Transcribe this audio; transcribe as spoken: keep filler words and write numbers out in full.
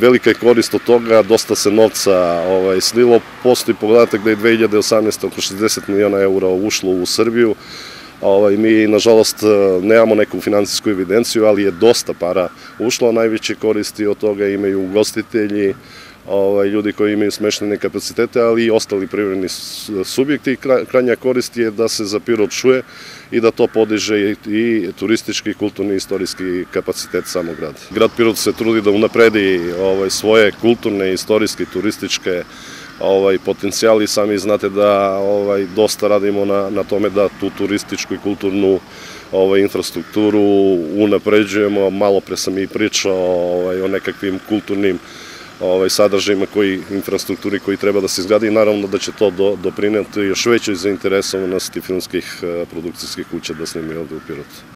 velika je korist od toga, dosta se novca slilo. Postoji podatak da je dve hiljade osamnaeste. oko šezdeset miliona eura ušlo u Srbiju. Mi, nažalost, nemamo neku finansijsku evidenciju, ali je dosta para ušlo. Najveće koristi od toga imaju ugostitelji, ljudi koji imaju smeštene kapacitete, ali i ostali privredni subjekti. Krajnja korist je da se za Pirot čuje i da to podiže i turistički, kulturni i istorijski kapacitet samog grada. Grad Pirot se trudi da unapredi svoje kulturne, istorijske, turističke potencijali. Sami znate da dosta radimo na tome da tu turističku i kulturnu infrastrukturu unapređujemo. Malo pre sam i pričao o nekakvim kulturnim sadržajima, infrastrukturi koji treba da se izgradi i naravno da će to doprineti još većoj zainteresovanosti filmskih produkcijskih kuća da snimaju ovde u Pirotu.